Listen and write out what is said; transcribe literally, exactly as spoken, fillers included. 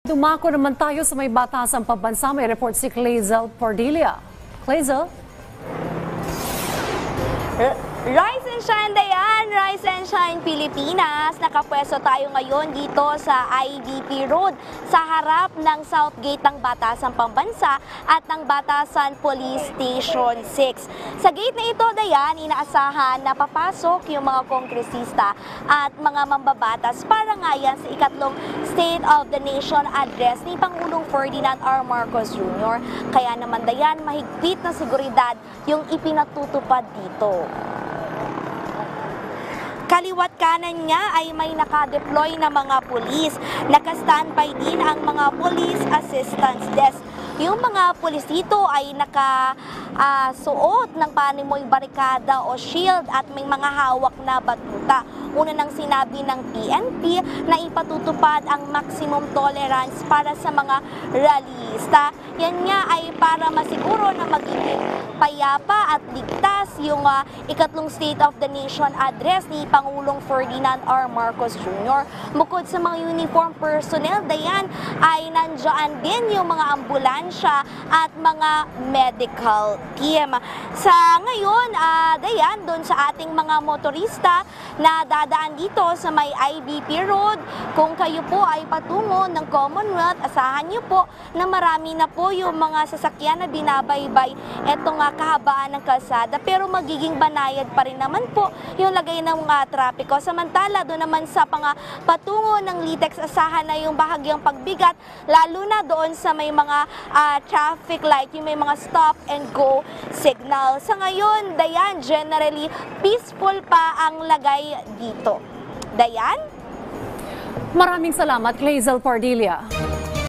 Dumako naman tayo sa may batasang pambansa. May report si Clazel Pordilia. Clazel? Rise and Shine, Dayan! Rise and Shine, Pilipinas! Nakapwesto tayo ngayon dito sa I B P Road sa harap ng South Gate ng Batasan Pambansa at ng Batasan Police Station six. Sa gate na ito, Dayan, inaasahan na papasok yung mga kongresista at mga mambabatas para nga yan sa ikatlong State of the Nation address ni Pangulong Ferdinand R. Marcos Junior Kaya naman, Dayan, mahigpit na seguridad yung ipinatutupad dito. Kaliwat kanan niya ay may nakadeploy na mga pulis. Naka-standby din ang mga police assistance desk. Yung mga pulis dito ay nakasuot uh, ng panimoy barikada o shield at may mga hawak na batuta. Una nang sinabi ng P N P na ipatutupad ang maximum tolerance para sa mga rallyista. Yan nga ay para masiguro na magiging payapa at ligtas yung uh, ikatlong State of the Nation address ni Pangulong Ferdinand R. Marcos Junior Bukod sa mga uniform personnel, Dayan, ay nandiyan din yung mga ambulansya at mga medical team. Sa ngayon, uh, Dayan, doon sa ating mga motorista na dadaan dito sa may I B P Road, kung kayo po ay patungo ng Commonwealth, asahan niyo po na marami na po yung mga sasakyan na binabaybay etong uh, kahabaan ng kalsada, pero magiging banayad pa rin naman po yung lagay ng mga trapiko. Samantala, doon naman sa pang patungo ng Litex, asahan na yung bahagyang pagbigat, lalo na doon sa may mga uh, traffic light, yung may mga stop and go signal. Sa ngayon, Dayan, generally peaceful pa ang lagay dito. Dayan? Maraming salamat, Clazel Pordilia.